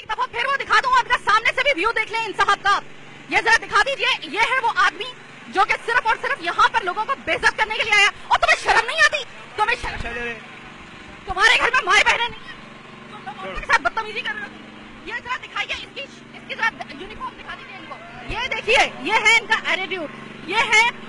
एक दफा फिर वो दिखा दूं आपका, सामने से भी व्यू देख लें इन साहब का, ये जरा दिखा दीजिए। ये है वो आदमी जो कि सिर्फ और सिर्फ यहाँ पर लोगों को बेइज्जत करने के लिए आया। और तुम्हें शर्म नहीं आती? तुम्हें शर्म, तुम्हारे घर में माए बहने नहीं है, तुम लोग उनके साथ बदतमीजी कर रहे हो। ये जरा दिखाइए, इसकी जरा यूनिफॉर्म दिखा दीजिए इनको। ये देखिए, ये है इनका एटीट्यूड, ये है